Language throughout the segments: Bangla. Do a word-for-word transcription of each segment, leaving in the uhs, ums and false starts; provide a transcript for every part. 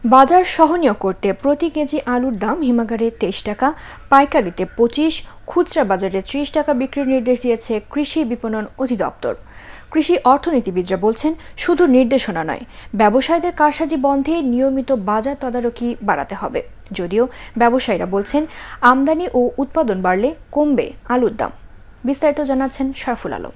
বাজার সহনীয় করতে প্রতি কেজি আলুর দাম হিমাগারে তেইশ টাকা, পাইকারিতে পঁচিশ, খুচরা বাজারে ত্রিশ টাকা বিক্রির নির্দেশ দিয়েছে কৃষি বিপণন অধিদপ্তর। কৃষি অর্থনীতিবিদরা বলছেন, শুধু নির্দেশনা নয়, ব্যবসায়ীদের কারসাজি বন্ধে নিয়মিত বাজার তদারকি বাড়াতে হবে। যদিও ব্যবসায়ীরা বলছেন, আমদানি ও উৎপাদন বাড়লে কমবে আলুর দাম। বিস্তারিত জানাচ্ছেন শারফুল আলম।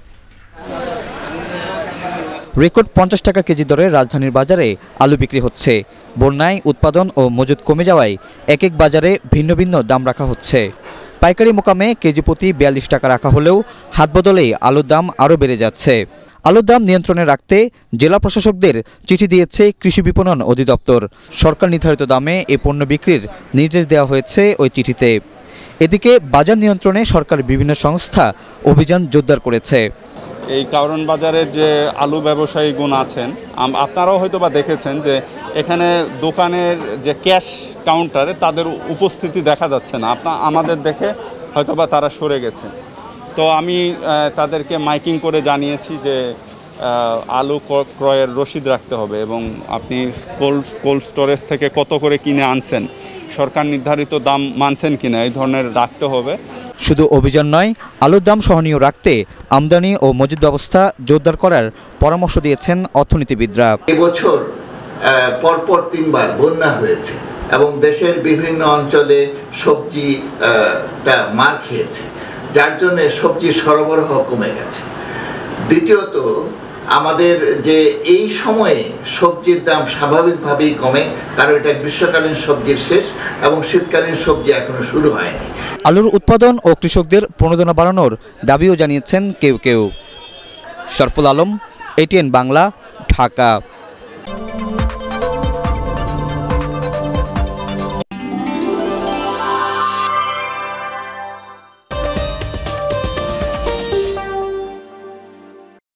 রেকর্ড পঞ্চাশ টাকা কেজি দরে রাজধানীর বাজারে আলু বিক্রি হচ্ছে। বন্যায় উৎপাদন ও মজুত কমে যাওয়ায় এক এক বাজারে ভিন্ন ভিন্ন দাম রাখা হচ্ছে। পাইকারি মোকামে কেজি প্রতি বিয়াল্লিশ টাকা রাখা হলেও হাত বদলেই আলুর দাম আরও বেড়ে যাচ্ছে। আলুর দাম নিয়ন্ত্রণে রাখতে জেলা প্রশাসকদের চিঠি দিয়েছে কৃষি বিপণন অধিদপ্তর। সরকার নির্ধারিত দামে এ পণ্য বিক্রির নির্দেশ দেওয়া হয়েছে ওই চিঠিতে। এদিকে বাজার নিয়ন্ত্রণে সরকার বিভিন্ন সংস্থা অভিযান জোরদার করেছে। এই কারণ বাজারের যে আলু ব্যবসায়ীগণ আছেন, আপনারাও হয়তো বা দেখেছেন যে এখানে দোকানের যে ক্যাশ কাউন্টারে তাদের উপস্থিতি দেখা যাচ্ছে না। আপনার আমাদের দেখে হয়তো বা তারা সরে গেছে। তো আমি তাদেরকে মাইকিং করে জানিয়েছি যে আলু ক্রয়ের রসিদ রাখতে হবে এবং আপনি কোল্ড কোল্ড স্টোরেজ থেকে কত করে কিনে আনছেন, সরকার নির্ধারিত দাম মানছেন কিনা, এই ধরনের রাখতে হবে। শুধু অভিযান নয়, আলুর দাম সহনীয় রাখতে আমদানি ও মজুদ ব্যবস্থা জোরদার করার পরামর্শ দিয়েছেন অর্থনীতিবিদরা। এবছর পরপর তিনবার বন্যা হয়েছে এবং দেশের বিভিন্ন অঞ্চলে সবজি মার খেয়েছে, যার জন্য সবজির সরবরাহ কমে গেছে। দ্বিতীয়ত, আমাদের যে এই সময়ে সবজির দাম স্বাভাবিকভাবেই কমে, কারণ এটা গ্রীষ্মকালীন সবজির শেষ এবং শীতকালীন সবজি এখনো শুরু হয়নি। আলুর উৎপাদন ও কৃষকদের প্রণোদনা বাড়ানোর দাবিও জানিয়েছেন কেউ কেউ। শারফুল আলম, এটিএন বাংলা, ঢাকা।